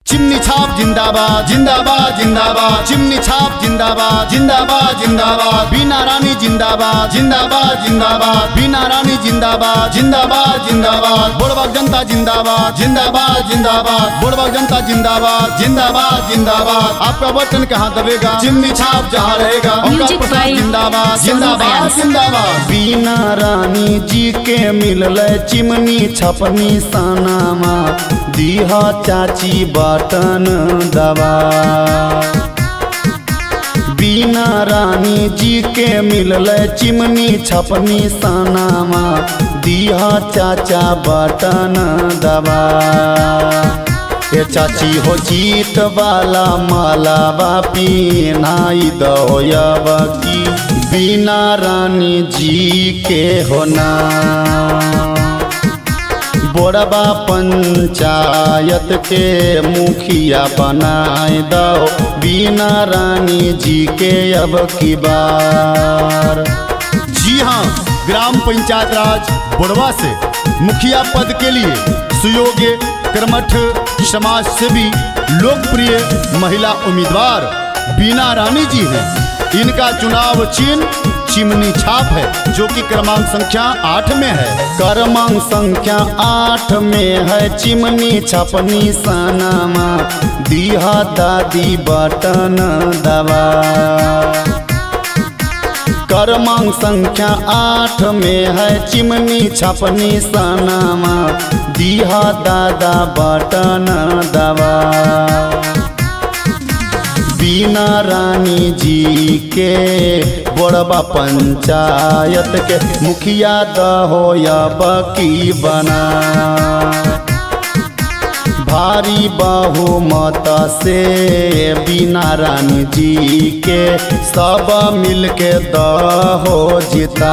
Chimney छाप जिंदाबाद जिंदाबाद जिंदाबाद, चिमनी छाप जिंदाबाद जिंदाबाद जिंदाबाद, बीना रानी जिंदाबाद जिंदाबाद जिंदाबाद, बीना रानी जिंदाबाद जिंदाबाद जिंदाबाद, बुढ़वा जनता जिंदाबाद जिंदाबाद जिंदाबाद, बुढ़वा जनता जिंदाबाद जिंदाबाद जिंदाबाद। आपका बटन कहाँ दबेगा, चिमनी छाप जहाँ रहेगा। जिंदाबाद जिंदाबाद जिंदाबाद। बीना रानी जी के मिलल चिमनी छपनी सनामा, दीहा चाची बटन दबा। बीना रानी जी के मिलल चिमनी छपनी सनामा, दीहा चाचा बटन दबा। ए चाची हो जीत वाला मालावा पीनाई दो की, बीना रानी जी के होना। बोरबा पंचायत के मुखिया बनाए दो, बीना रानी जी के अब की बार। जी हाँ, ग्राम पंचायत राज बोरबा से मुखिया पद के लिए सुयोग्य कर्मठ समाज सेवी लोकप्रिय महिला उम्मीदवार बीना रानी जी हैं। इनका चुनाव चिन्ह चिमनी छाप है, जो कि क्रमांक संख्या 8 में है। क्रमांक संख्या 8 में है चिमनी छपनी सनामा, दीहा दादी बटन दबा। क्रमांक संख्या 8 में है चिमनी छपनी सनामा, दीहा दादा बटन दबा। बीना रानी जी के बोरबा पंचायत के मुखिया दहो या बकी बना। भारी बहुमत से बीना रानी जी के सब मिलके दहो जिता।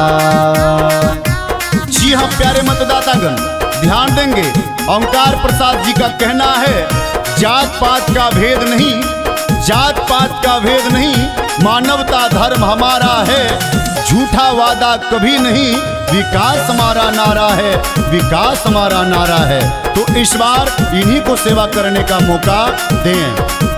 जी हाँ प्यारे मतदातागण, ध्यान देंगे। ओंकार प्रसाद जी का कहना है, जात पात का भेद नहीं, जात पात का भेद नहीं, मानवता धर्म हमारा है, झूठा वादा कभी नहीं, विकास हमारा नारा है, विकास हमारा नारा है। तो इस बार इन्हीं को सेवा करने का मौका दें।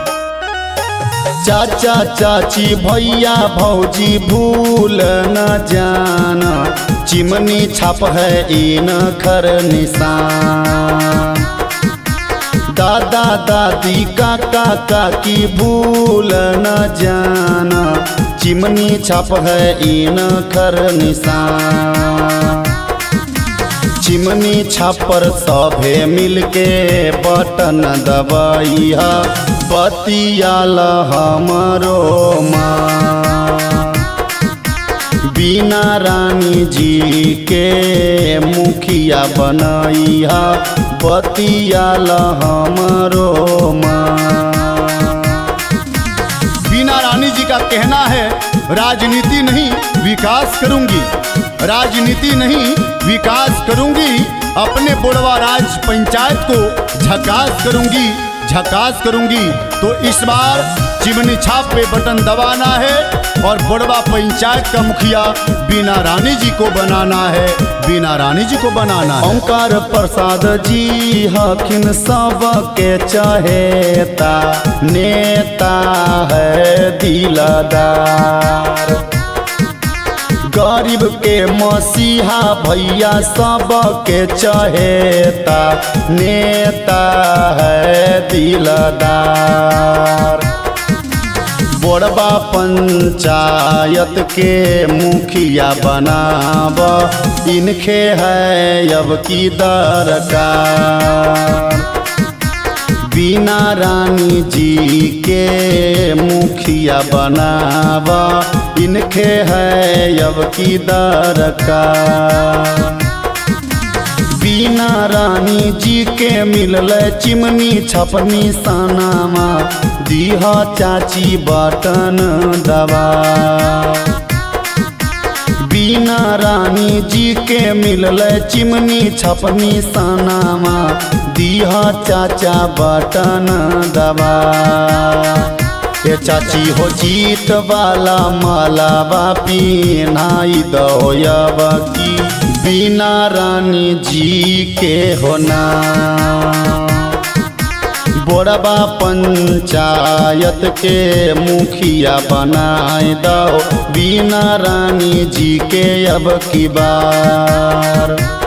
चाचा चाची भैया भौजी भूल न जाना, चिमनी छाप है इन खर निशान। दादा दादी काका काकी भूल न जाना, चिमनी छाप है इन खर निशान। चिमनी छाप पर सभे मिलके बटन दबाइहा, बतियाल हमरो माँ। बीना रानी जी के मुखिया बनैहा, बतियाल हमरो माँ। बीना रानी जी का कहना है, राजनीति नहीं विकास करूंगी, राजनीति नहीं विकास करूंगी, अपने बोरबा राज पंचायत को झकास करूंगी, झकास करूंगी। तो इस बार चिमनी छाप पे बटन दबाना है और बोरबा पंचायत का मुखिया बीना रानी जी को बनाना है, बीना रानी जी को बनाना है। ओंकार प्रसाद जी हकिन सबके चहेता, नेता है दिलदार। गरीब के मसीहा भैया सबके चहेता, नेता है दिलदार। बोरबा पंचायत के मुखिया बनाब, इनके है अब की दरकार। बीना रानी जी के मुखिया बनाब, इनके है अब की दरकार। बीना रानी जी के मिलल चिमनी छपनी सनामा, दीहा चाची बटन दबा। बीना रानी जी के मिलल चिमनी छपनी सनामा, दीहा चाचा बटन दबा। ए चाची हो जीत वाला मालावा पीनाई दो की, बीना रानी जी के होना। बोरबा पंचायत के मुखिया बनाए दो बीना रानी जी के अब की बार।